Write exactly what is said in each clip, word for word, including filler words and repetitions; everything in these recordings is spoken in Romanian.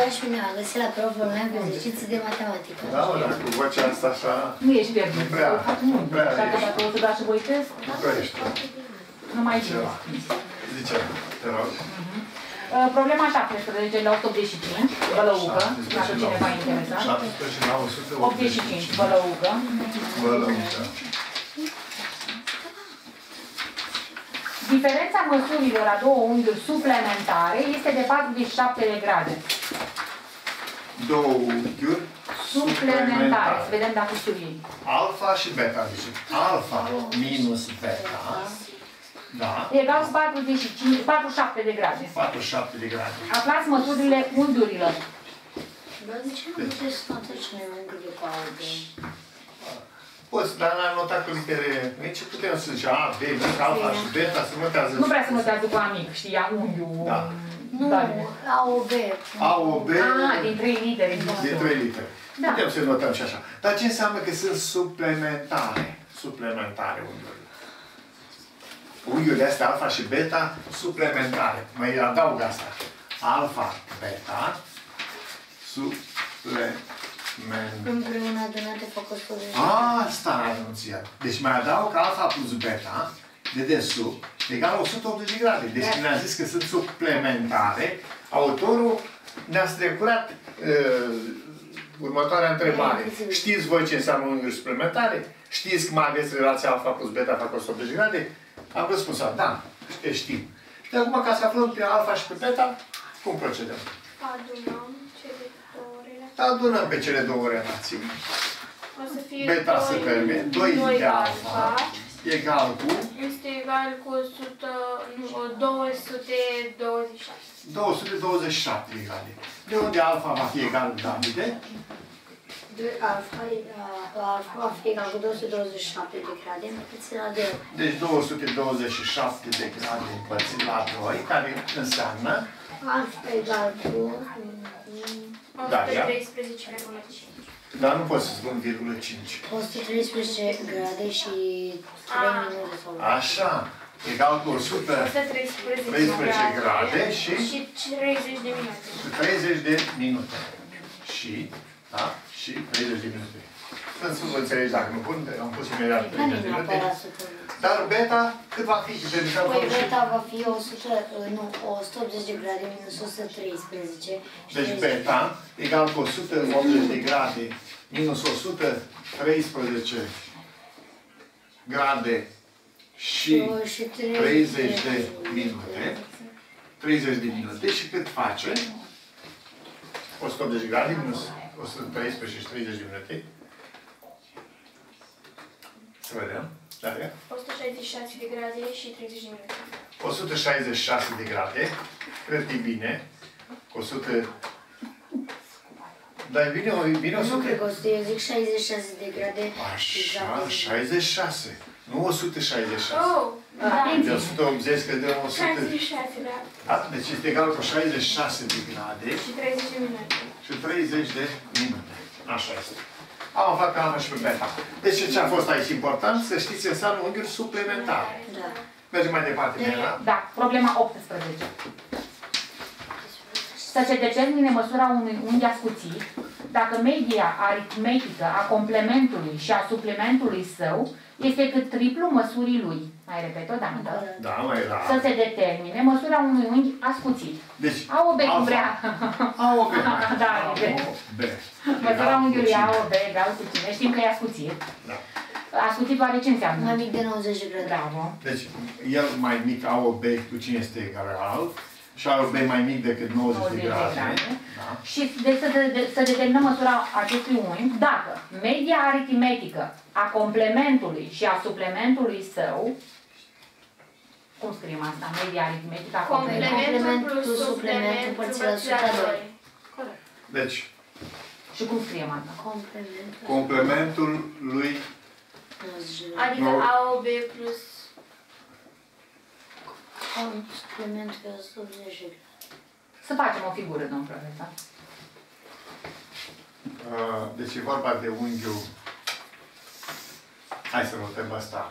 și mine am găsit la proful meu pe exerciții de matematică. Da, mă, dar cu vocea asta așa... Nu ești pierdut. Nu prea, nu prea Așa că dacă o să dau și voi test, nu prea ești. nu mai știu. Zice, te rog. Problema șaptesprezece la o sută optzeci și cinci, bălăugă, dacă cineva e interesat. șaptesprezece la o sută optzeci și cinci, bălăugă. Bălăugă. Diferența măsurilor a două unghiuri suplimentare este de patruzeci și șapte de grade. Două unghiuri suplimentare. Să vedem dacă știu ei. Alfa și beta, zice. Alfa minus beta. Da. Egal cu patruzeci și cinci, patruzeci și șapte de grade. patruzeci și șapte de grade. Aflați măsurile unghiurilor. Dar de ce nu puteți să faceți noi unghiurile cu aude? Poți, dar n-am notat cu litere. Ce putem să zice? A, B, mic, alfa și beta, se notează. Nu prea se notează cu amic, știi, a unghiul. Da. Nu, A O B. A O B. Ah, din trei litere. Din trei litere. Da. Putem să notăm și așa. Dar ce înseamnă că sunt suplimentare? Suplimentare unghiurile. Unghiurile astea, alfa și beta, suplimentare. Mai adaug asta. Alfa, beta, suplimentare. Împreună adunate fac o sută. Asta a anunțat. Deci mai adaug alfa plus beta de desubt egal o sută optzeci de grade. Deci când am zis că sunt suplimentare, autorul ne-a strecurat uh, următoarea întrebare. Știți voi ce înseamnă unghiuri suplimentare? Știți că mai aveți relația alfa plus beta fac o sută optzeci de grade? Am răspuns, da, știm. Și de acum, ca să aflăm pe alfa și pe beta, cum procedăm? Adunăm cele două relații. Adunăm pe cele două relații. O să fie Beta se permite, doi de alfa egal cu este egal cu o sută, nu, două sute douăzeci și șase. două sute douăzeci și șapte de grade. De unde alfa va fi egal cu Davide? Alfa, alfa va fi egal cu două sute douăzeci și șapte de grade împărțit la doi. Deci două sute douăzeci și șapte de grade împărțit la doi, care înseamnă Alfa egal cu o sută treisprezece virgulă cinci. dar nu pot să spun virgulă cinci. o sută treisprezece grade și trei minute sau... Așa, egal cu o sută treisprezece grade și și treizeci de minute. treizeci de minute. Și, da? Și treizeci de minute. Sunt să vă înțelegi dacă nu pun, am pus imediat treizeci de minute. Dar beta, cât va fi? Păi beta va fi o sută, nu, o sută optzeci de grade minus o sută treisprezece. Deci beta egal cu o sută optzeci de grade minus o sută treisprezece grade și treizeci de minute. treizeci de minute și cât face? o sută optzeci grade minus o sută treisprezece și treizeci de minute. Să vedem. Daria? o sută șaizeci și șase de grade și treizeci de minute. o sută șaizeci și șase de grade. Cred că e bine. o sută... Dar e bine, e bine o sută... Nu cred că o sută, eu zic șaizeci și șase de grade. Așa, șaizeci și șase. Nu o sută șaizeci și șase. Oh, da. De o sută optzeci că dăm o sută... șaizeci și șase, da. Da? Deci este egal cu șaizeci și șase de grade Și treizeci de minute. și treizeci de minute. Așa este. Am aflat pe alfa și pe beta. Deci ce a fost aici important? Să știți ce înseamnă unghiuri suplimentare. Da. Mergem mai departe, Nena. Da, problema optsprezece. Să se determine măsura unui unghi ascuțit dacă media aritmetică a complementului și a suplimentului său este cât triplu măsurii lui. Mai repet o dată. Da, mai era. Să se determine măsura unui unghi ascuțit. Deci, A O B cum vrea. A O B. Da, A O B. Măsura unghiului A O B egal cu cine? Știm că e ascuțit. Da. Ascuțitul are ce înseamnă? Mai mic de nouăzeci de grade. Bravo. Deci, el mai mic A O B cu cine este egal și A O B mai mic decât nouăzeci de grade. Da. Și de, să, de, să determinăm măsura acestui unghi dacă media aritmetică a complementului și a suplementului său, cum scriem asta? Media aritmetică a complementului. Complementul plus suplementul împărțit la o sută doi. Corect. Deci, Și cum scriem asta? Complementul. complementul lui... Adică Nu. A O B plus... Complementul pe o sută optzeci de grade. Să facem o figură, domnul profesor. Uh, deci e vorba de unghiul... Hai să notăm asta.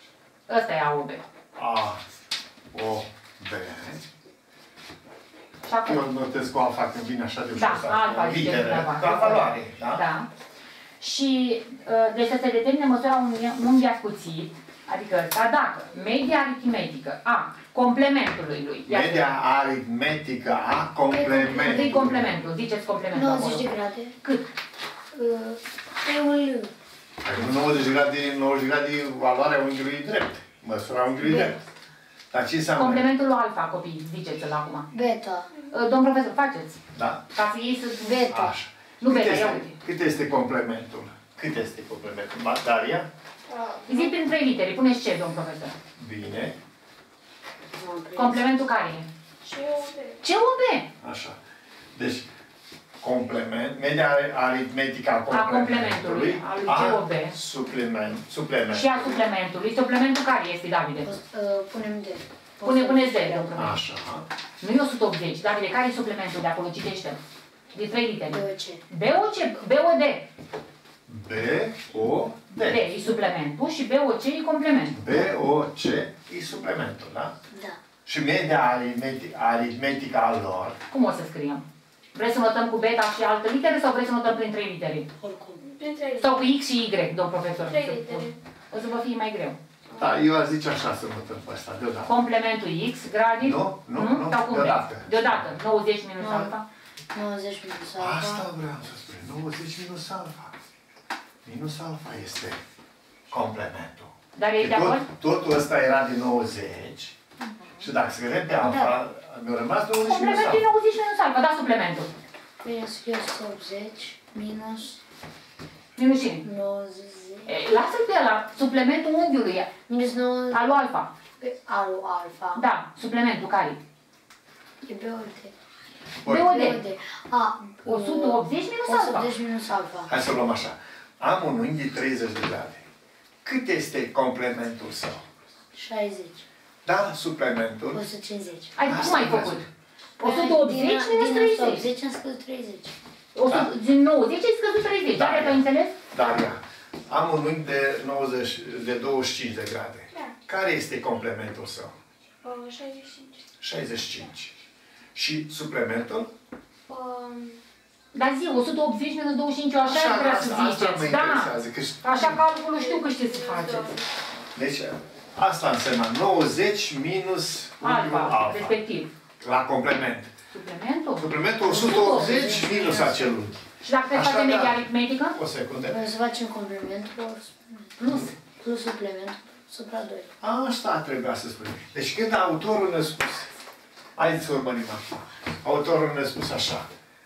Ăsta e A O B. A, O, B. așa cum. Eu notez cu alfa când vine așa de ușor. Da, sau alfa cu zice litere, dumneavoastră. ca valoare, da? Da. Și uh, deci să se determine măsura unui unghi ascuțit, adică ăsta, dacă media aritmetică a complementului lui. Media aritmetică a Întâi complementului. complementul, ziceți complementul nouăzeci acolo. de grade. Cât? Uh, Pe un L. Adică nouăzeci de grade, nouăzeci de grade valoarea unghiului drept. Măsura unghiului Bine. drept. Dar ce înseamnă? Complementul lui alfa, copii, ziceți-l acum. Beta. Uh, Domn profesor, faceți. Da. Ca să ei să... Beta. Așa. Nu cât, beta, ia este, uite. cât este complementul? Cât este complementul? Ma- Daria? Zi prin trei litere, puneți ce, domn profesor? Bine. Complementul care e? Ce o de? C O B. Așa. Deci, complement, media aritmetică a complementului, complementului, a lui a C O B. supliment, supliment. Și a suplementului. Suplementul care este, Davide? O să, uh, Punem D. Pune, puneți de, domn profesor. Așa. Nu e o sută optzeci. Davide, care e suplementul de acolo? Citește. De trei litere. B O C. B O C, B O D. B, O, D. D e suplementul și B O C e complementul. B, O, C e suplimentul, da? Da. Și media aritmetică, aritmetică a lor, Cum o să scriem? Vreți să notăm cu beta și alte litere sau vreți să notăm prin trei litere? Oricum. Prin trei Sau cu X și Y, domn profesor? Trei litere. O să vă fie mai greu. da, eu aș zice așa să notăm pe ăsta, deodată. Complementul X, gradii? Nu, nu, nu, Sau cum deodată. vreți? Deodată. nouăzeci minus Nu. alfa. nouăzeci minus Asta alfa. vreau să spun. nouăzeci minus alfa. Minus alfa este complementul. Dar e de Tot, acord? totul ăsta era de nouăzeci. Și dacă scădem pe alfa, mi-a rămas nouăzeci minus Complementul e alfa. nouăzeci minus alfa. Da, suplementul. Bine, să fie o sută optzeci minus Minus cine? nouăzeci. E, lasă-l pe ăla, suplementul unghiului, Minus nouăzeci. al lui alfa. Pe alu alfa. Da, suplementul care? E B O D. Bun. B O D. B O D. A. o sută optzeci minus o sută alfa. optzeci minus alfa. Hai să luăm așa. Am un unghi de treizeci de grade. Cât este complementul său? șaizeci. Da, suplementul. o sută cincizeci. Ai, Asta cum ai vreau făcut? să- o sută optzeci minus Din o sută treizeci. optzeci am scăzut treizeci. o sută, din nouăzeci ai scăzut treizeci. Da. Are, ai înțeles? Dar ia, am un unghi de, nouăzeci, de douăzeci și cinci de grade. Da. Care este complementul său? Uh, șaizeci și cinci. șaizeci și cinci. Și suplementul? Um, Dar zi, o sută optzeci minus douăzeci și cinci, așa ar vrea să asta, asta mă ziceți. Da. interesează. Că știu- Așa calculul știu că știți să faceți. Deci, asta înseamnă nouăzeci minus unghiul Alfa, alfa. respectiv. La complement. Suplementul? Suplementul o sută optzeci minus acel unghi. Și dacă te Așa, face media da. aritmetică? O secundă. Noi să facem complementul ori Plus. plus suplementul supra doi. Asta trebuia să spun. Deci când autorul ne-a spus, haideți să urmărim acum. Autorul ne-a spus așa.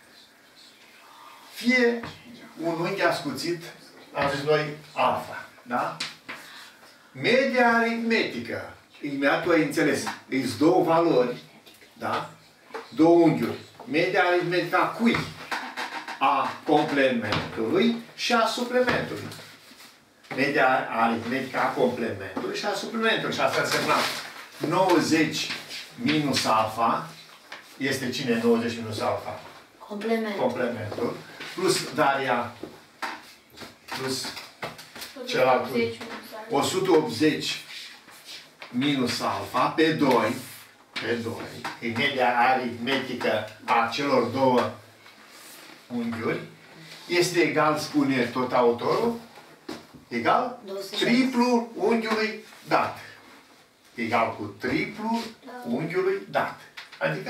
Fie un unghi ascuțit, am zis noi, alfa, da? Media aritmetică, imediat tu ai înțeles, îți două valori, da? Două unghiuri. Media aritmetică a cui? A complementului și a suplementului. Media aritmetică a complementului și a suplementului. Și asta însemna nouăzeci minus alfa. Este cine nouăzeci minus alfa? Complement. Complementul. Plus Daria. Plus celălalt. o sută optzeci minus alfa pe doi. Pe doi. E media aritmetică a celor două unghiuri. Este egal, spune tot autorul, egal două sute triplul unghiului dat. Egal cu triplul unghiului dat. Adică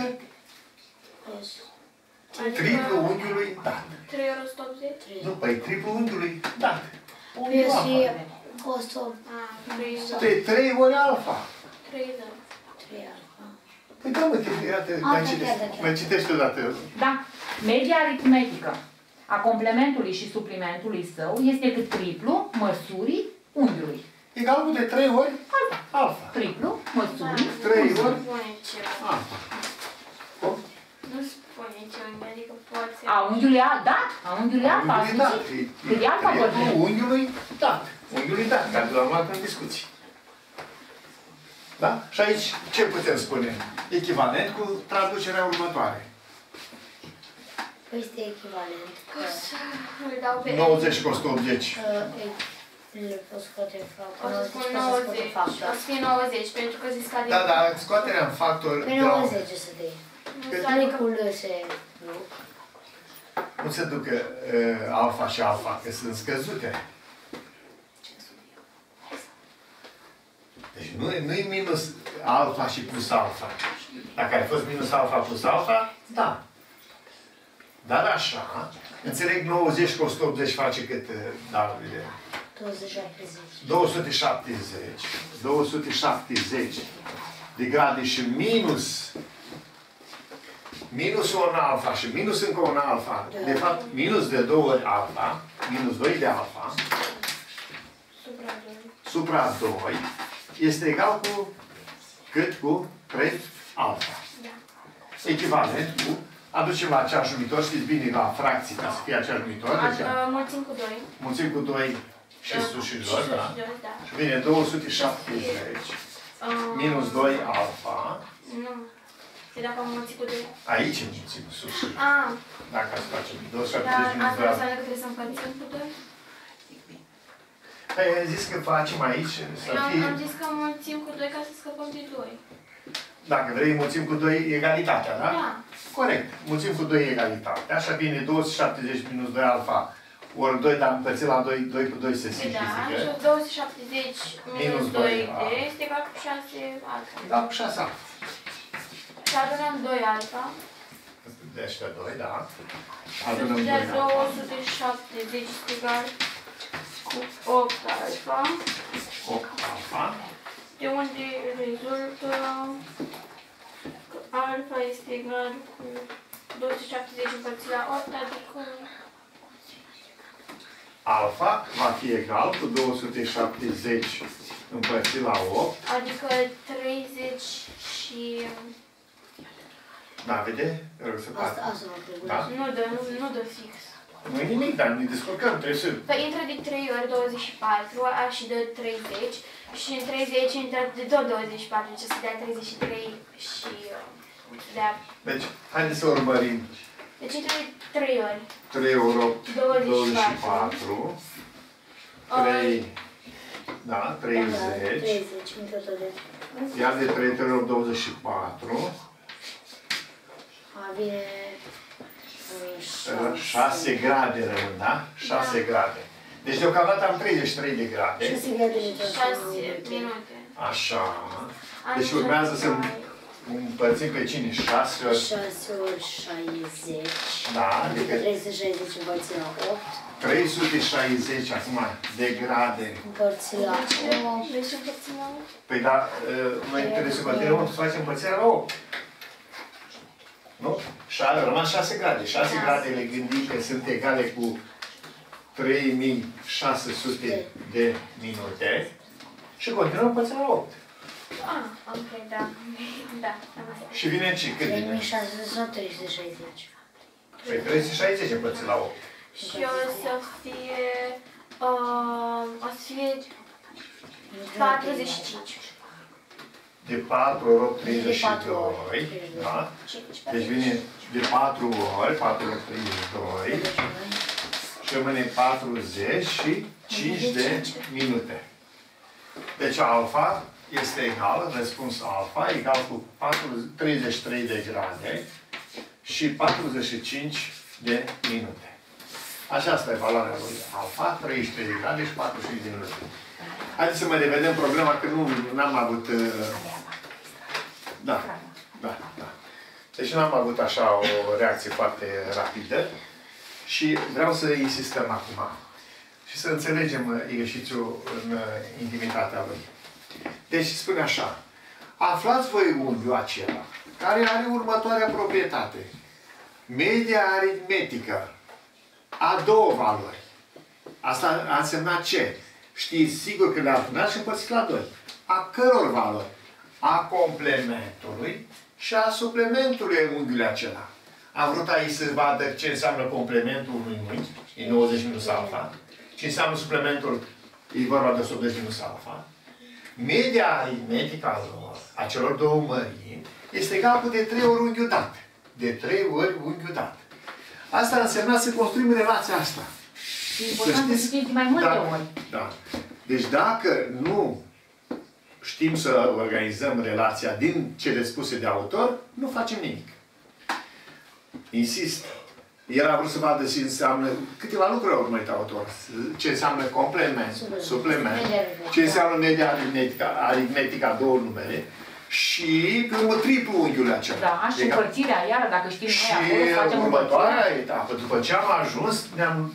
triplul unghiului dat. trei ori o sută optzeci? Nu, păi triplul unghiului dat. Păi Unghiul o să fie alfa. o sută Ah, trei, De trei ori alfa. trei, da. trei alfa. Păi da, mă, te- iată, Ah, mai da, citești, da, da. mai citești odată. Da. Media aritmetică a complementului și suplimentului său este cât triplu măsurii unghiului. Egal cu de trei ori Alfa. alfa. Triplu măsurii Trei unghiului. ori Spune ceva. alfa. Cum? Nu spune ceva, adică poți... A unghiului alfa, da? A unghiului alfa, a Unghiului dat. zis? E- Că de alfa e vorbim. triplul unghiului dat. Unghiului dat, care l-am luat în discuții. Da? Și aici ce putem spune? Echivalent cu traducerea următoare. Păi este echivalent că O să îl dau pe... nouăzeci cu o sută optzeci. că e- le pot scoate factor. O să spun nouăzeci, poți să scoate nouăzeci. O factor. să fie nouăzeci, pentru că zici că Da, dar scoaterea în factor... Pe de la- nouăzeci să dai. Tricul se duc. Nu se ducă uh, alfa și alfa, că sunt scăzute. Deci nu, nu e minus alfa și plus alfa. Dacă ar fi fost minus alfa plus alfa, da. Dar așa, înțeleg nouăzeci cu o sută optzeci face cât, Davide? două sute șaptezeci. două sute șaptezeci de grade și minus minus un alfa și minus încă un alfa. De fapt, minus de două ori alfa, minus doi de alfa, Supra doi. supra doi, este egal cu cât? Cu trei alfa. Da. Echivalent cu, aducem la același numitor, știți bine, la fracții, ca să fie același numitor. Deci, A, mulțim cu doi. mulțim cu doi și sus și jos, și da? sus și jos, da. Și vine două sute șaptezeci Uh, minus doi alfa. Nu. Și dacă am mulțit cu doi? Aici mulțim sus și jos. Ah, Dacă ați face două sute dar șaptezeci minus asta doi alfa. înseamnă că trebuie să împărțim cu doi? Păi am zis că facem aici să Eu am, fie... am zis că mulțim cu doi ca să scăpăm de doi. Dacă vrei, mulțim cu doi egalitatea, da? Da. Corect. Mulțim cu doi egalitatea. Așa vine două sute șaptezeci minus doi alfa ori doi, dar împărțit la doi, doi cu doi se Da, simplifică. și două sute șaptezeci minus doi doi, de este egal cu șase alfa. Da, cu șase alfa. Și adunăm doi alfa. De ăștia doi, da. Și Adunăm de doi două alfa. sute șaptezeci este egal cu opt alfa. opt alfa. De unde rezultă că alfa este egal cu două sute șaptezeci împărțit la opt, adică Alfa va fi egal cu două sute șaptezeci împărțit la opt. adică treizeci și... Da, vede? Rog să Asta, fac. asta mă trebuie. Da? Nu dă, nu, nu dă fix. Nu e nimic, dar ne descurcăm, trebuie să... Păi intră de trei ori douăzeci și patru, a și dă treizeci. Și în treizeci intră de tot douăzeci și patru, deci să dea treizeci și trei și uh, să dea... Deci, haideți să urmărim. Deci intră de trei ori. trei ori opt, douăzeci și douăzeci și patru. trei, da, treizeci. treizeci, încă tot de... Iar de trei, trei ori douăzeci și patru. A, vine... șase grade rămân, da? șase grade. Deci deocamdată am treizeci și trei de grade. șase grade de șase minute. Așa. Am Deci urmează să mai- împărțim pe cine? șase ori. șase ori șaizeci. Da, Adică adică trei sute șaizeci împărțit la opt. trei sute șaizeci acum de grade. Împărțit la opt. Deci împărțim la opt. Păi da, noi trebuie să continuăm să facem împărțirea la opt. Nu? Și a rămas șase grade. șase grade le gândim că sunt egale cu trei mii șase sute de minute. Și continuăm împărțirea la opt. Ah, ok, da. Da, am înțeles. Și vine ce? Cât trei vine? mii șase sute sau trei sute șaizeci? Păi trei sute șaizeci împărțit la opt. Și o să fie... Uh, o să fie patruzeci și cinci. De patru ori opt, treizeci și patru ori. doi. Da? cinci. Deci vine de patru ori, patru ori treizeci și doi. Și rămâne patruzeci și cinci de minute. Deci alfa este egal, răspuns alfa, egal cu treizeci și trei de grade și patruzeci și cinci de minute. Așa asta e valoarea lui alfa, treizeci și trei de grade și patruzeci și cinci de minute. Haideți să mai revedem problema, că nu am avut... Uh... Da, da, da. Deci nu am avut așa o reacție foarte rapidă și vreau să insistăm acum și să înțelegem exercițiul în intimitatea lui. Deci spune așa, aflați voi unghiul acela care are următoarea proprietate. Media aritmetică a două valori. Asta a însemnat ce? Știți sigur că le-a adunat și împărțit la doi. A căror valori? A complementului și a suplementului unghiului acela. Am vrut aici să vadă ce înseamnă complementul unui unghi, e nouăzeci minus alfa. Ce înseamnă suplementul, e vorba de o sută optzeci minus alfa. Media aritmetică a lor, a celor două mărimi, este egal cu de trei ori unghiul dat. De trei ori unghiul dat. Asta însemna să construim relația asta. E important să știți mai multe da, ori. da. Deci dacă nu știm să organizăm relația din cele spuse de autor, nu facem nimic. insist. El a vrut să vadă ce înseamnă, câteva lucruri a urmărit autor. Ce înseamnă complement, supliment, ce înseamnă media aritmetică, aritmetica, două numere, și pe urmă triplu unghiul acela. Da, și împărțirea, iară, dacă știm și noi acolo, facem următoarea împărțirea. etapă, după ce am ajuns, ne-am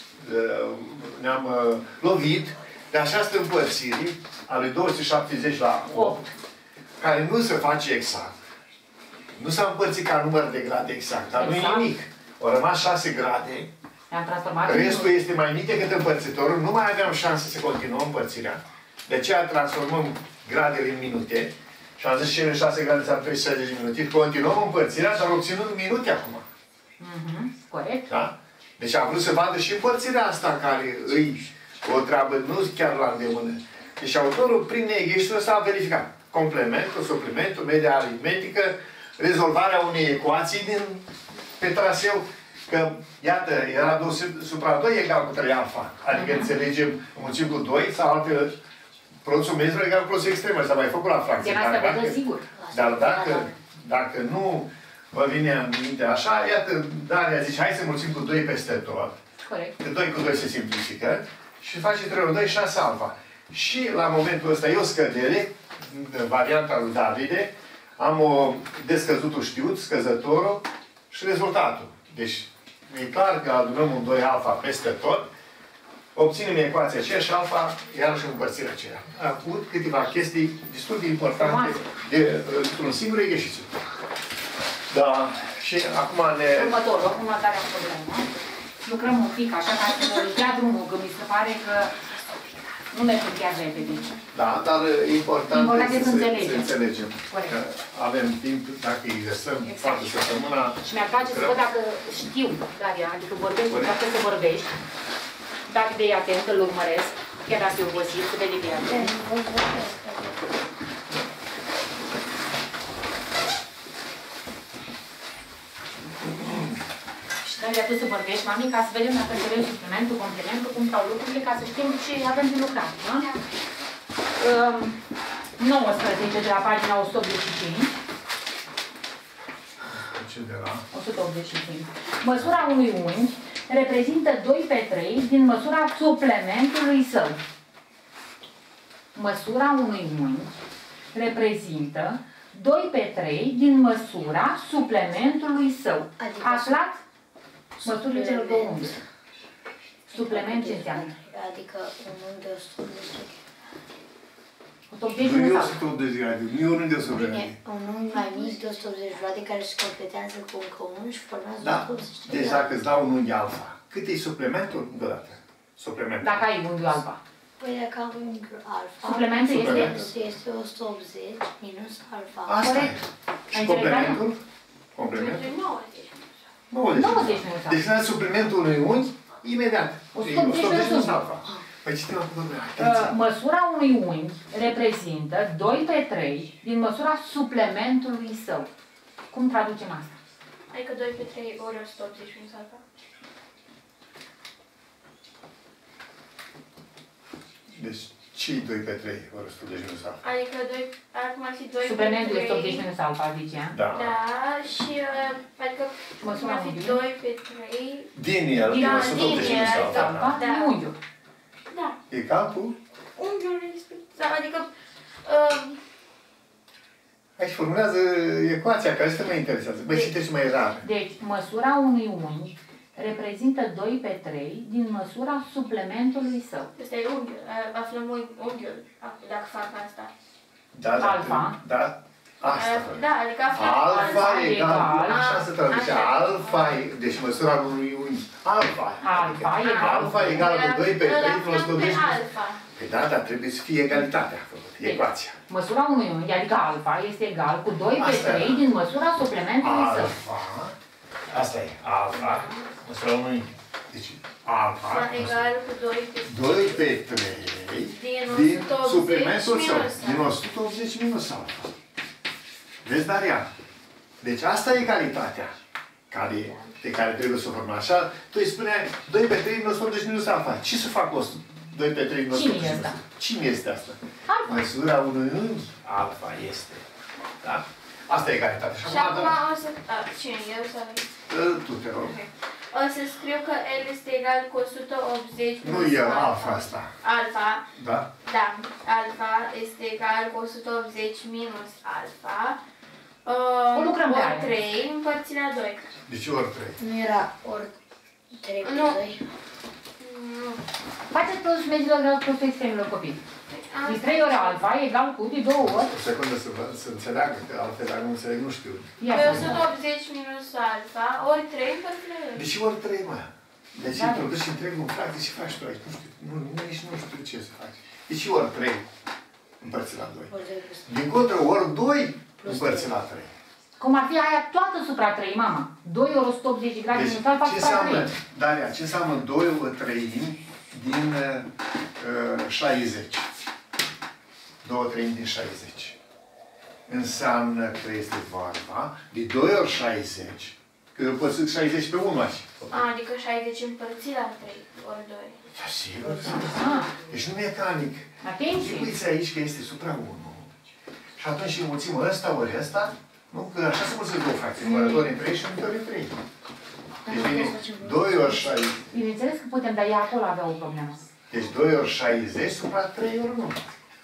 ne-am uh, lovit de această împărțire a lui două sute șaptezeci la opt, care nu se face exact. Nu s-a împărțit ca număr de grade exact, dar exact. Nu e nimic. Au rămas șase grade, restul este mai mic decât împărțitorul, nu mai aveam șanse să continuăm împărțirea. De aceea transformăm gradele în minute și am zis cele șase grade s-ar trece șaizeci de minute. Continuăm împărțirea, dar obținând minute acum. Mm-hmm. Corect. Da? Deci am vrut să vadă și împărțirea asta care îi o treabă, nu chiar la îndemână. Deci autorul, prin neghiștul ăsta, a verificat complementul, suplimentul, media aritmetică, rezolvarea unei ecuații din, pe traseu, că, iată, era doi supra doi egal cu trei alfa. Adică uh-huh. înțelegem, înmulțim cu doi sau altfel, produsul mezilor egal cu produsul extremă. S-a mai făcut la fracție. Din asta vedă sigur. Dar dacă, dacă nu vă vine în minte așa, iată, Daria zice, hai să mulțim cu doi peste tot. Corect. Că doi cu doi se simplifică și face trei ori doi, șase alfa. Și la momentul ăsta e o scădere, în varianta lui Davide, am o descăzutul știut, scăzătorul și rezultatul. Deci, e clar că adunăm un doi alfa peste tot, obținem ecuația aceea și alfa, iarăși împărțirea aceea. Am avut câteva chestii destul de importante de, într-un singur exercițiu. Da, și acum ne... Următorul, următoarea problemă. Lucrăm un pic așa, ca să ne dea drumul, că mi se pare că nu mergem chiar repede. Da, dar e important, important să, să, înțelegem. să înțelegem. Că avem timp, dacă exersăm exact. toată săptămâna... Și mi-ar place să văd dacă știu, Daria, adică vorbești, dacă să vorbești, dacă de atent, îl urmăresc, chiar dacă e obosit, să vede că e atent. Daria, tu să vorbești, mami, ca să vedem dacă înțelegi suplimentul, complementul, cum stau lucrurile, ca să știm ce avem de lucrat, da? Um, nouăsprezece de la pagina o sută optzeci și cinci. Ce de la? o sută optzeci și cinci. Măsura unui unghi reprezintă doi pe trei din măsura suplementului său. Măsura unui unghi reprezintă doi pe trei din măsura suplementului său. Adică Aflat măsurile celor două unghi. Suplement ce înseamnă? Adică un unghi de o sută optzeci. o sută optzeci Nu e nu o sută optzeci de grade, nu e un unghi de o sută optzeci de grade. Un unghi mai mic de o sută optzeci de grade care se completează cu încă unul și formează Da, o sută optzeci de deci grade. dacă îți dau un unghi alfa, cât e suplimentul? Deodată. Suplimentul. Dacă ai unghiul alba. Păi dacă am unghiul alfa, Suplimentul este? este o sută optzeci minus alfa. Asta e. Corect. Și Ai complementul? Complementul? nouăzeci. nouăzeci minus alfa. Deci când ai suplimentul unui unghi, imediat. o sută optzeci minus alfa. Păi citim acum, domnule, Uh, atenție. măsura unui unghi reprezintă doi pe trei din măsura suplementului său. Cum traducem asta? Adică doi pe trei ori o sută optzeci minus alfa. Deci, ce-i doi pe trei ori o sută optzeci minus alfa? Adică doi, acum ar fi doi pe Suplementul trei. este optzeci minus alfa, zice. Da. Da, și uh, adică Măsura ar fi unghiului. doi pe trei. Din el, Din- o sută optzeci din minus el, alfa. Alfa, Da. Da. unghiul. Da, Egal cu? unghiul respectiv. Da, adică uh, Aici formulează ecuația care este mai interesează. Băi, citești mai rar. Deci, măsura unui unghi reprezintă doi pe trei din măsura suplementului său. ăsta e unghiul. Uh, Aflăm unghi- unghiul dacă fac asta. Da, da. Alfa. Da. Asta. Uh, Da, adică aflăm Alfa egal cu, egal. așa se traduce, Așa. alfa, e- deci măsura unui unghi, alfa. Alfa Adică egal. alfa egal cu doi pe trei plus Aflăm pe doi. alfa. Păi da, dar trebuie să fie egalitatea făcută, Deci, ecuația. măsura unui unghi, adică alfa, este egal cu doi pe Asta trei era. din măsura suplementului său. Alfa, asta e, alfa, măsura unui unghi. Deci, alfa, Da, egal cu doi pe doi pe trei Din din o sută optzeci suplimentul său, minus din o sută optzeci minus alfa. Vezi, Daria? Deci asta e egalitatea care, pe care trebuie să o formăm. Așa, tu îi spuneai doi pe trei din o sută optzeci minus alfa. Ce să fac cu doi pe trei din o sută optzeci Cine minus este? alfa? Cine este asta? Alfa. Măsura unui unghi, alfa este. Da? Asta e egalitatea. Și acum o să... A, cine? Eu sau... Tu te rog. O să scriu că L este egal cu o sută optzeci Nu plus e alfa asta. Alfa, Da? da, alfa este egal cu o sută optzeci minus alfa. Uh, O lucrăm pe ori aia. trei împărțit la doi. De ce ori trei? Nu era ori trei plus Nu. doi. Nu. Faceți produsul mediilor de produsul extremilor copii. Asta De trei ori alfa e egal cu de două ori. O secundă să, vă, să înțeleagă, că altfel dacă nu înțeleg, nu știu. Ia Pe să o sută optzeci minus alfa ori trei împărțit la doi. De ce ori trei, mă? Deci Da. introduci întregul în fracție și faci tu aici. Nu știu, nu, nici nu știu ce să faci. De ce ori trei împărțit la doi? Ori doi plus doi. Din contră, ori doi Plus împărțit la trei. Cum ar fi aia toată supra trei, mama. doi ori o sută optzeci de grade Deci, minus alfa ce supra înseamnă, trei. Daria, ce înseamnă doi treimi din uh, șaizeci? două treimi din șaizeci. Înseamnă că este vorba de doi ori șaizeci, că eu pot să șaizeci pe unu aici. A, adică șaizeci împărțit la trei ori doi. Da, sigur. Ah, Deci nu mecanic. atenție. Uiți aici că este supra unu. Și atunci înmulțim ăsta ori ăsta, nu? Că așa se mulțesc două fracții. Numărători în trei și numărători în trei. Deci vine doi ori șaizeci. Bineînțeles că putem, dar ea acolo avea o problemă. Deci doi ori șaizeci supra trei ori unu.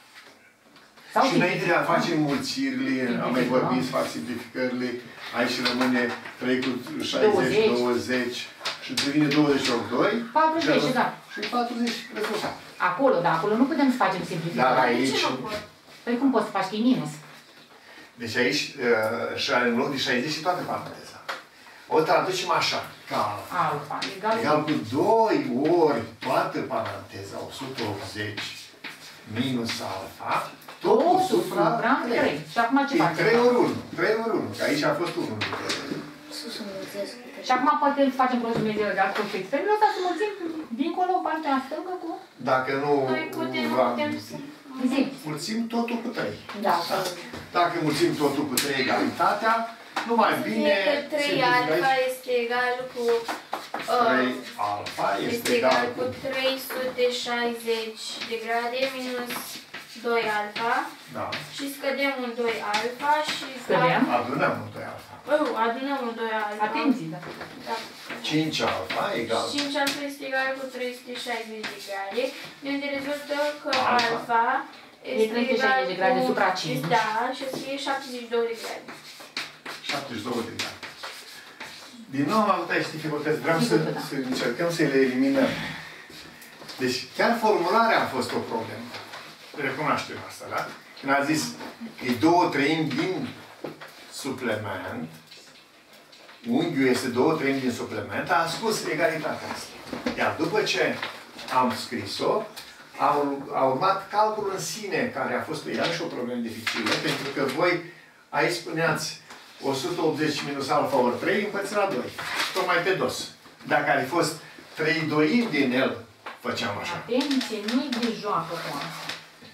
Sau Și înainte de a face înmulțirile, am mai vorbit, fac simplificările, aici rămâne trei cu șaizeci, douăzeci, și devine douăzeci ori doi. patruzeci, da. Și patruzeci rezultat. Acolo, dar acolo nu putem să facem Dar simplificare. aici, Ce nu pot? Păi cum poți să faci că e minus? deci aici, uh, și are în loc de șaizeci și toată paranteza. O traducem așa, ca Alfa egal egal cu cu doi ori toată paranteza, o sută optzeci minus alfa, totul supra trei. Și acum ce E facem? trei ori unu, trei ori unu, că aici a fost unu. Sus înmulțesc. Și acum poate facem produsul mediilor de produsul extremilor, dar să mulțim dincolo, partea stângă cu... Dacă nu Noi putem, v-am putem mințit. să... Zi. Mulțim totul cu trei. Da. Dacă mulțim totul cu trei egalitatea, numai Să bine... fie că trei alfa este egal cu... trei uh, alfa este este egal egal cu... cu trei sute șaizeci de grade minus doi alfa Da. și scădem un doi alfa și... Scădem? Adunăm un doi alfa. Oh, adunăm un doi alfa. Atenție, da. Da. cinci alfa egal... cinci alfa este egal cu trei sute șaizeci de grade, de unde rezultă că Alfa. alfa E este trei sute egal șaizeci de grade cu... supra cinci. Da, și o să fie șaptezeci și doi de grade. șaptezeci și doi de grade. Din nou am avut aici dificultăți. Vreau să, Sigur că da. să încercăm să le eliminăm. Deci chiar formularea a fost o problemă. Recunoaștem asta, da? Când a zis că e două treimi din suplement, unghiul este două treimi din suplement, a spus egalitatea asta. Iar după ce am scris-o, a, a urmat calculul în sine, care a fost iarăși o problemă dificilă, pentru că voi aici spuneați o sută optzeci minus alfa ori trei împărțit la doi. Tocmai pe dos. Dacă ar fi fost trei doimi din el, făceam așa. Atenție, nu-i de joacă cu asta.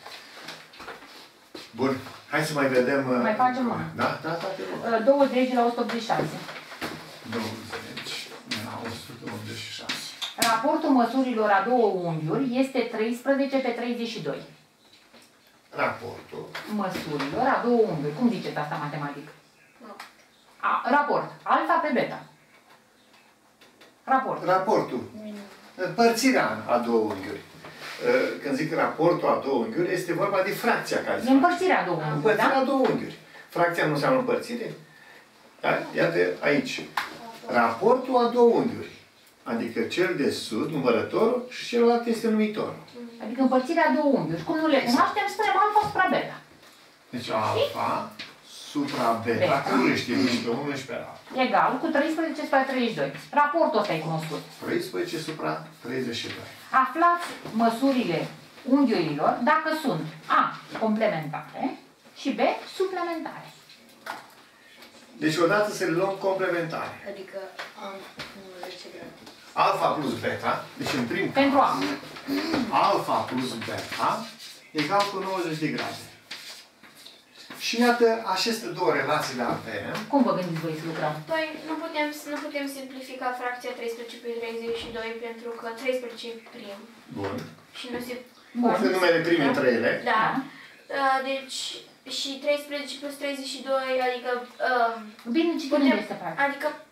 Bun. Hai să mai vedem... Mai facem una. Da? Da, da, te rog. douăzeci la o sută optzeci și șase. douăzeci la o sută optzeci și șase. Raportul măsurilor a două unghiuri este treisprezece pe treizeci și doi. Raportul. Măsurilor a două unghiuri. Cum ziceți asta matematic? A, raport. Alfa pe beta. Raport. Raportul. Împărțirea a două unghiuri. Când zic raportul a două unghiuri, este vorba de fracția care se E face. împărțirea a două unghiuri, Împărțirea da? a două unghiuri. Fracția nu înseamnă împărțire? Da? Iată aici. Raportul a două unghiuri. Adică cel de sus, numărătorul, și celălalt este numitorul. Adică împărțirea a două unghiuri. Cum nu le cunoaștem, spunem alfa supra beta. Deci alfa supra beta, Beta. că nu le știm nici pe unul, nici pe alt. Egal cu treisprezece supra treizeci și doi. Raportul ăsta e cunoscut. treisprezece supra treizeci și doi. Aflați măsurile unghiurilor dacă sunt A. complementare și B. suplementare. Deci odată să le luăm complementare. Adică am nouăzeci de grade. Alfa plus beta, deci în prim Pentru A. alfa plus beta egal cu nouăzeci de grade. Și iată aceste două relații le avem. Cum vă gândiți voi să lucrăm? Păi nu putem, nu putem simplifica fracția treisprezece pe treizeci și doi pentru că treisprezece e prim Bun. și nu se... Bun. Sunt numere prime între ele. Da. Uh, deci și treisprezece plus treizeci și doi, adică... Uh, Bine, ce putem, trebuie să faci? adică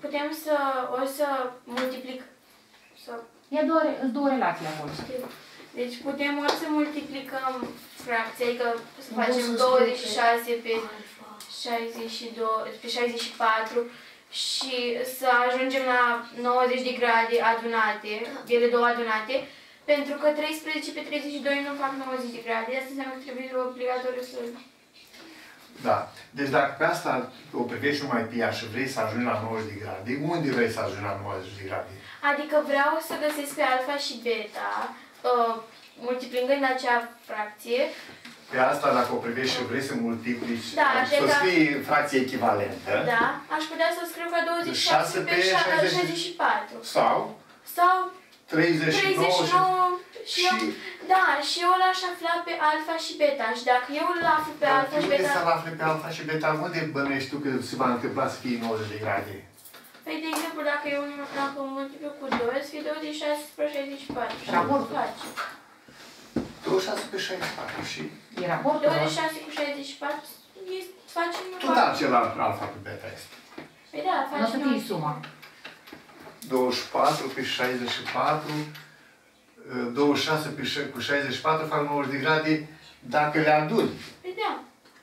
putem să, o să multiplic, să, E două, sunt două relații acolo. deci putem ori să multiplicăm fracția, adică să Nu facem să douăzeci și spui șase pe șaizeci și doi, pe șaizeci și patru și să ajungem la nouăzeci de grade adunate, ele două adunate, pentru că treisprezece pe treizeci și doi nu fac nouăzeci de grade, asta înseamnă că trebuie obligatoriu să... Da. Deci dacă pe asta o privești numai pe ea și vrei să ajungi la nouăzeci de grade, unde vrei să ajungi la nouăzeci de grade? Adică vreau să găsesc pe alfa și beta, uh, multiplicând acea fracție. Pe asta, dacă o privești și vrei să multiplici, Da, să de scrii fracție echivalentă. Da, aș putea să scriu ca douăzeci și șase pe șaizeci și patru. Sau Sau treizeci și nouă treizeci și nouă și eu, și... da, și eu l-aș afla pe alfa și beta. Și dacă eu îl aflu pe alfa și Unde beta... să-l afli pe alfa și beta? Unde bănuiești tu că se va întâmpla să fie nouăzeci de grade? Păi, de exemplu, dacă eu dacă multiplic cu doi, să fie douăzeci și șase pe șaizeci și patru. Și Raportul. face. douăzeci și șase pe șaizeci și patru și... E raportul. douăzeci și șase cu șaizeci și patru este, face Tot acela alfa pe beta este. Păi da, Nu o să face fie suma. douăzeci și patru pe șaizeci și patru, douăzeci și șase pe cu șaizeci și patru fac nouăzeci de grade dacă le aduni. Păi da.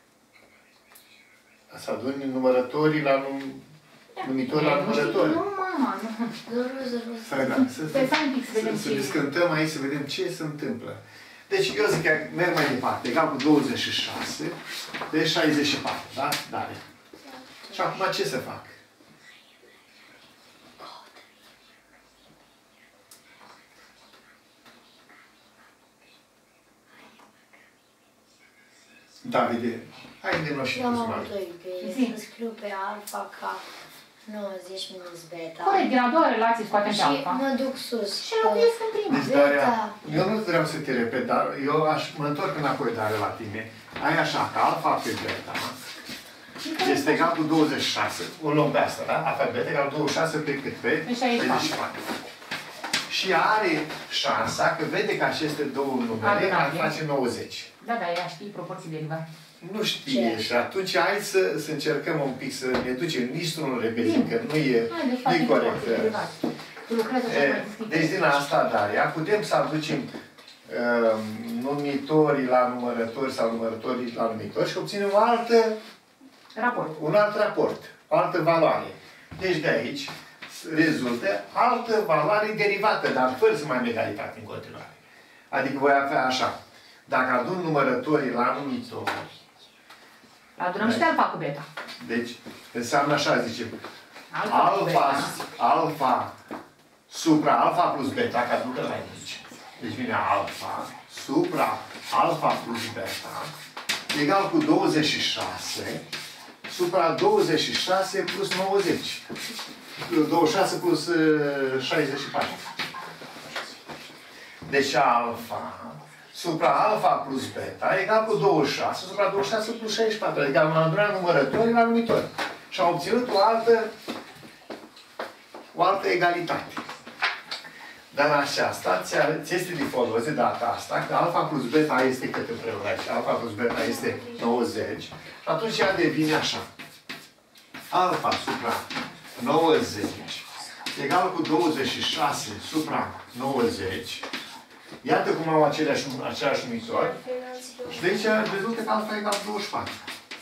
Să aduni numărătorii la num... numitori la numărători. Nu, mama, nu. Zero, zero, Să, da, să, Pe stai un pic să vedem să, să ce... discutăm aici, să vedem ce se întâmplă. Deci eu zic că merg mai departe, egal cu douăzeci și șase de șaizeci și patru, da? Da. Și acum ce să fac? Davide, hai de noi și Eu tu am să avut mai. o idee, Zi. să scriu pe alfa ca nouăzeci minus beta. Corect, din a doua relație scoatem pe Și alfa. mă duc sus. Și locuiesc în prima. Deci, Beta. Daria, eu nu vreau să te repet, dar eu aș, mă întorc înapoi, Daria, la tine. Ai așa, că alfa pe beta este egal cu douăzeci și șase. O luăm pe asta, da? Alfa pe beta egal cu douăzeci și șase pe cât? Pe Pe șaizeci și patru. Și are șansa că vede că aceste două numere Adunate. ar face nouăzeci. Da, da, ea știe proporții derivate. Nu știe Ce? și atunci hai să, să încercăm un pic să ne ducem nici nu repezi, Bine. că nu e, Hai, deci nu e facem corect. proporții derivate. Tu lucrezi așa E, cum ai scris. Deci din asta, Daria, putem să aducem uh, numitorii la numărători sau numărătorii la numitori și obținem o altă, Raport. un alt raport, o altă valoare. Deci de aici rezultă altă valoare derivată, dar fără să mai am egalitate în continuare. Adică voi avea așa, dacă adun numărătorii la numitori, Adunăm și pe alfa cu beta. deci înseamnă așa, zicem, Alfa cu alfa, beta. alfa supra alfa plus beta, că aducă la aici. Deci vine alfa supra alfa plus beta egal cu douăzeci și șase supra douăzeci și șase plus nouăzeci. douăzeci și șase plus uh, șaizeci și patru. Deci alfa supra alfa plus beta egal cu douăzeci și șase supra douăzeci și șase plus șaizeci și patru. Adică am adunat numărătorii la numitori. Și am obținut o altă, o altă egalitate. Dar aceasta ți este de folos de data asta, că alfa plus beta este cât împreună aici? Alfa plus beta este nouăzeci. Și atunci ea devine așa. Alfa supra nouăzeci egal cu douăzeci și șase supra nouăzeci. Iată cum au aceleași, aceleași numitori. Și de aici rezultă că alfa egal cu douăzeci și patru.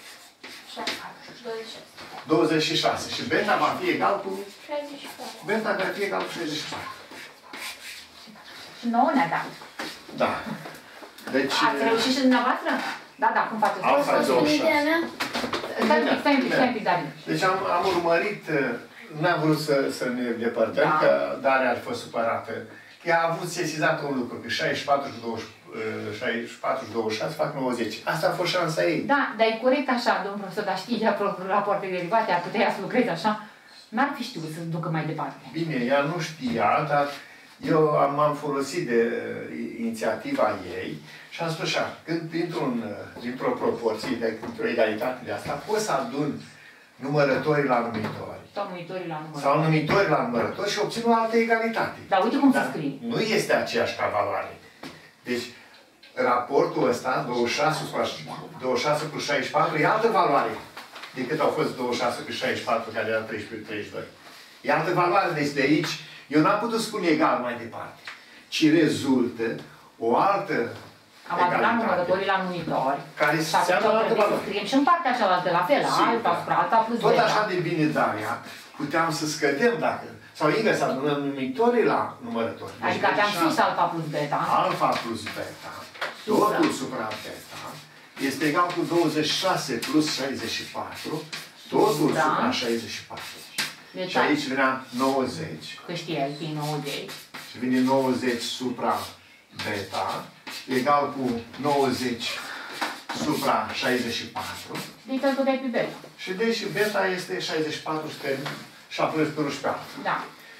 douăzeci și șase. Și beta va fi egal cu... șaizeci și patru. Beta va fi egal cu șaizeci și patru. Și nouă ne-a dat. Da. Deci... Ați reușit și dumneavoastră? Da, da, cum faceți? Alfa e douăzeci și șase. Stai un pic, stai un pic, stai un pic, Darin. Deci am, am urmărit, n-am vrut să, să ne depărtăm, Da. că Daria ar fost supărată. Ea a avut sesizat un lucru, că șaizeci și patru și douăzeci, șaizeci și patru și douăzeci și șase fac nouăzeci. Asta a fost șansa ei. Da, dar e corect așa, domnul profesor, dar știi ea rapoarte derivate, ar putea ea să lucreze așa. N-ar fi știut să ducă mai departe. Bine, ea nu știa, dar eu am, am folosit de uh, inițiativa ei și am spus așa, când dintr-un, uh, dintr-o proporție, de, dintr-o egalitate de asta, pot să adun numărătorii la numitori. Sau numitorii la număr. Sau numitori la numărători și obțin o altă egalitate. Dar uite cum se Dar scrie. nu este aceeași ca valoare. Deci, raportul ăsta, douăzeci și șase, douăzeci și șase plus șaizeci și patru, e altă valoare decât au fost douăzeci și șase plus șaizeci și patru, care era treisprezece plus treizeci și doi. E altă valoare, deci de aici, eu n-am putut spune egal mai departe, ci rezultă o altă Am adunat numărătorii la numitori. Care și atunci trebuie să scriem și în partea cealaltă la fel, alfa spre alta plus tot beta. așa de bine, Daria, puteam să scădem dacă, sau invers, să adunăm numitorii la numărători. Adică aveam sus alfa plus beta. Alfa plus beta, totul supra beta, este egal cu douăzeci și șase plus șaizeci și patru, totul Da. supra șaizeci și patru. Deci Și aici venea nouăzeci. că știai, fi nouăzeci. Și vine nouăzeci supra beta, egal cu nouăzeci supra șaizeci și patru. Deci îl dai pe beta. Și deci beta este șaizeci și patru și apoi pe altă. Da.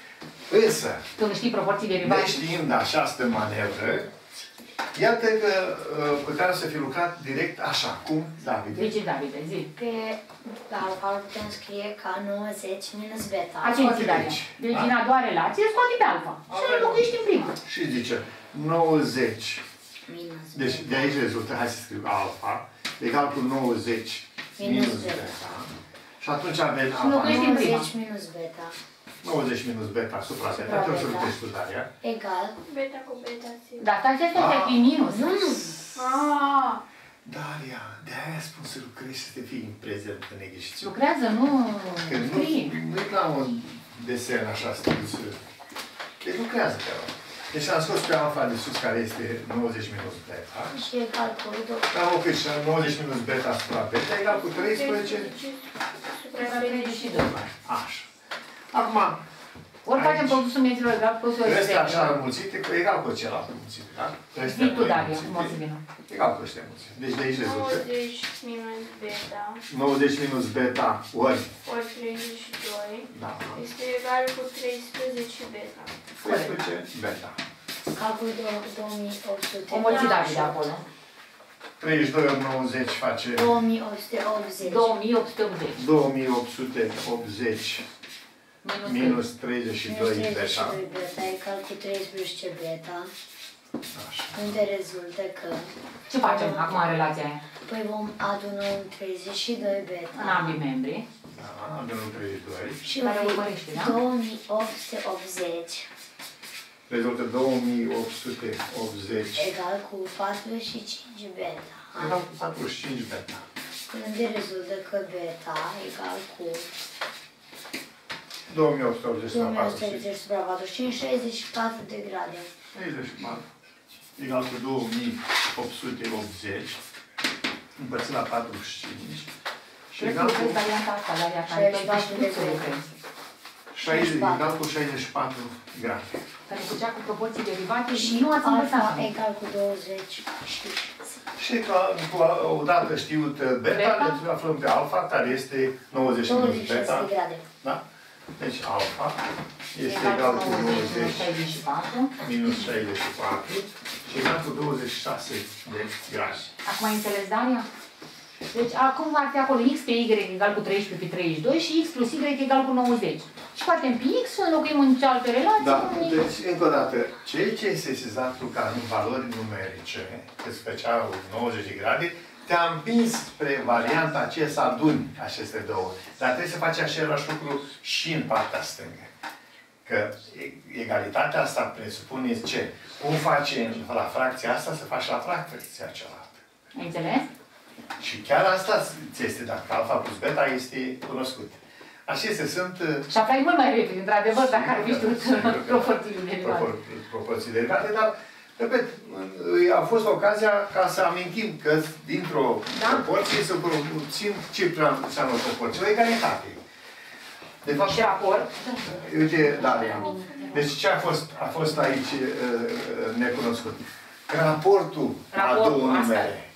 Însă, Când știi proporții derivate. neștiind această manevră, iată că uh, puteam să fi lucrat direct așa, cum David. Deci, David, zi. Pe alfa îl putem scrie ca nouăzeci minus beta. Atenție, Daria. Deci, Da? din a doua relație, scoate pe alfa. Și îl locuiești în prima. Și zice nouăzeci. Minus Deci beta. de aici rezultă, hai să scriu alfa, egal cu nouăzeci Minus minus beta. beta. Și atunci avem Și alfa. locuiești în prima. nouăzeci minus beta nouăzeci minus beta supra beta. Supra Trebuie să beta. lucrezi cu Daria. egal. Beta cu beta, sigur. Da, stai, stai, stai, Ah. pe minus. Nu, nu. Ah, Daria, de-aia spun să lucrezi, să te fii prezent în exercițiu. Lucrează, nu Că nu, scrie. nu-i ca un desen așa scris. Deci lucrează pe ăla. Deci am scos pe alfa de sus, care este nouăzeci minus beta. Și egal cu doi. Am oprit și nouăzeci minus beta supra beta egal cu treisprezece. supra treizeci și doi. Așa. Acum, Ori facem produsul menților egal cu produsul ăstea așa exterior. înmulțite, că egal cu celălalt înmulțite, da? Ăstea Zi tu, doi Daria, cum o să înmulțite, vină. egal cu ăștia înmulțite. Deci de aici rezultă. nouăzeci minus beta nouăzeci minus beta ori. ori treizeci și doi Da. este egal cu treisprezece beta. treisprezece beta. Calcul două mii opt sute. O mulți David acolo. treizeci și doi ori nouăzeci face două mii opt sute optzeci. două mii opt sute optzeci. două mii opt sute optzeci Minus minus treizeci și doi Minus treizeci și beta. doi beta egal cu treisprezece beta. Așa. Unde rezultă că... Ce facem acum în relația aia? Păi vom aduna un treizeci și doi beta. În ambii membri. Da, avem un treizeci și doi. Și Care va fi urmărește, da? două mii opt sute optzeci Rezultă două mii opt sute optzeci egal cu patruzeci și cinci beta. egal cu patruzeci și cinci beta. Unde rezultă că beta egal cu două mii opt sute optzeci două la mii opt sute patruzeci și cinci. optzeci supra patruzeci și cinci, șaizeci și patru de grade. treizeci și patru egal cu două mii opt sute optzeci împărțit la patruzeci și cinci și Cred că egal cu lucrezi varianta asta, Daria, care tu ai știut să lucrezi. șaizeci, egal cu șaizeci și patru grade. Care făcea cu proporții derivate și Și nu ați învățat. alfa egal cu douăzeci și Și că cu odată știut beta, Beta? le aflăm pe alfa, care este nouăzeci minus douăzeci și șase beta. de grade. Da? Deci alfa este Egal egal cu cu nouăzeci minus nouăzeci șaizeci și patru. minus șaizeci și patru și egal cu douăzeci și șase de grade. Acum ai înțeles, Daria? Deci acum ar fi acolo x pe y egal cu treisprezece pe treizeci și doi și x plus y egal cu nouăzeci. Și scoatem pe x, înlocuim în cealaltă relație. Da, în y. deci încă o dată, ceea ce este sesizat ca în valori numerice, că se făcea nouăzeci de grade, te-a împins spre varianta aceea să aduni aceste două. Dar trebuie să faci același lucru și în partea stângă. Că egalitatea asta presupune ce? Cum faci la fracția asta, să faci la fracția cealaltă. Ai înțeles? Și chiar asta ți este dat, că alfa plus beta este cunoscut. Acestea sunt... Și aflai mult mai repede, într-adevăr, dacă ar fi știut proporțiile derivate. propor, proporții derivate, dar, repet, a fost ocazia ca să amintim că dintr-o Da? proporție să țin ce înseamnă o proporție, o egalitate. De fapt, Și raport. uite, Daria, deci ce a fost, a fost aici uh, necunoscut? Raportul a Raportul, două asta numere. e.